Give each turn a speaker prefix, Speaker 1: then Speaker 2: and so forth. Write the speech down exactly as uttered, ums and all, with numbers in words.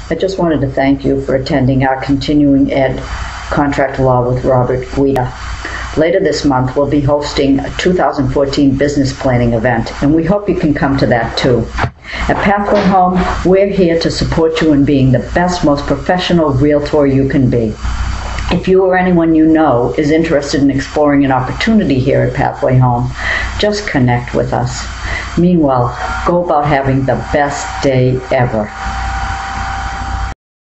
Speaker 1: I just wanted to thank you for attending our continuing ed contract law with Robert Guida. Later this month, we'll be hosting a two thousand fourteen business planning event, and we hope you can come to that too. At Pathway Home, we're here to support you in being the best, most professional realtor you can be. If you or anyone you know is interested in exploring an opportunity here at Pathway Home, just connect with us. Meanwhile, go about having the best day ever.